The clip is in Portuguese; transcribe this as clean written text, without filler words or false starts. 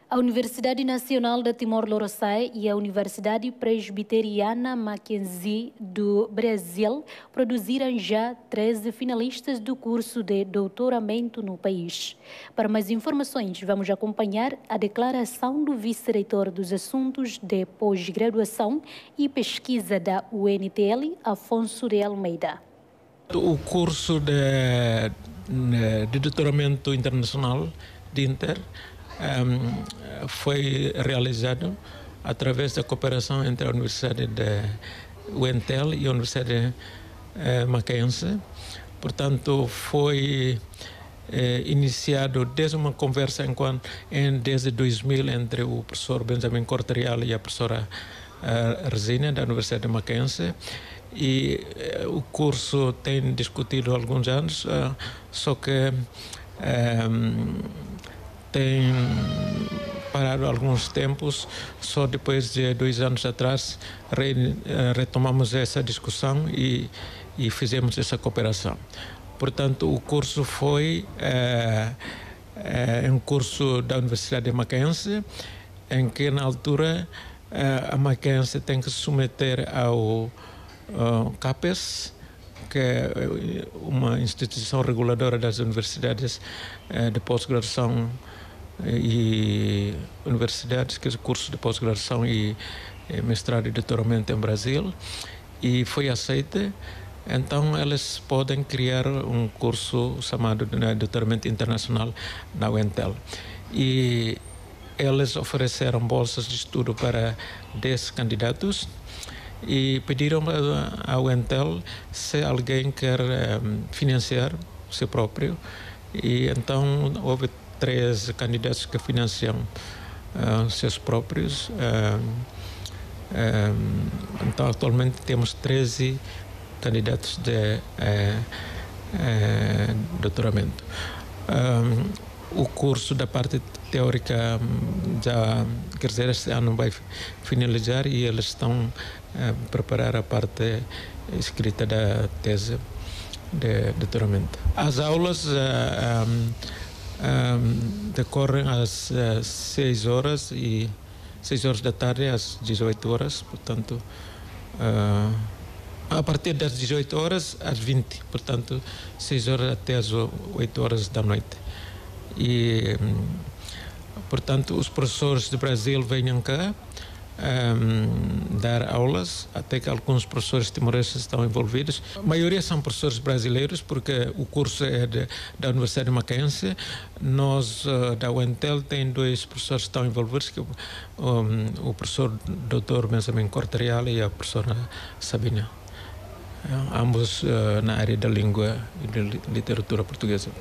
A Universidade Nacional de Timor-Leste e a Universidade Presbiteriana Mackenzie do Brasil produziram já 13 finalistas do curso de doutoramento no país. Para mais informações, vamos acompanhar a declaração do vice-reitor dos Assuntos de Pós-Graduação e Pesquisa da UNTL, Afonso de Almeida. O curso de doutoramento internacional de Inter foi realizado através da cooperação entre a Universidade de UNTL e a Universidade Mackenzie. Portanto, foi iniciado desde uma conversa desde 2000 entre o professor Benjamin Corterial e a professora Resina da Universidade de Mackenzie. E o curso tem discutido há alguns anos, só que tem parado alguns tempos. Só depois de 2 anos atrás retomamos essa discussão e fizemos essa cooperação. Portanto, o curso foi um curso da Universidade de Mackenzie, em que na altura a Mackenzie tem que se submeter ao CAPES, que é uma instituição reguladora das universidades de pós-graduação e universidades, que é o curso de pós-graduação e mestrado e doutoramento em Brasil, e foi aceita. Então eles podem criar um curso chamado de doutoramento internacional na UNTL. E eles ofereceram bolsas de estudo para 10 candidatos e pediram à UNTL se alguém quer financiar o seu próprio. E então houve 3 candidatos que financiam seus próprios. Então atualmente temos 13 candidatos de doutoramento. O curso da parte teórica já, quer dizer, este ano vai finalizar e eles estão a preparar a parte escrita da tese de doutoramento. As aulas decorrem às 6 horas da tarde às 18 horas, portanto, a partir das 18 horas às 20, portanto, 6 horas até às 8 horas da noite. E, portanto, os professores do Brasil venham cá dar aulas, até que alguns professores timorenses estão envolvidos. A maioria são professores brasileiros, porque o curso é da Universidade de Mackenzie. Nós, da UNTL, tem 2 professores que estão envolvidos, que o professor Dr. Benjamin Corterial e a professora Sabina, ambos na área da língua e da literatura portuguesa.